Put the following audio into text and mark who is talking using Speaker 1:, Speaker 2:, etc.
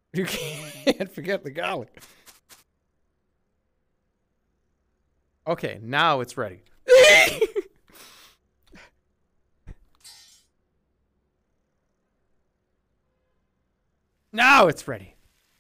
Speaker 1: You can't forget the garlic. Okay, now it's ready. Now it's ready.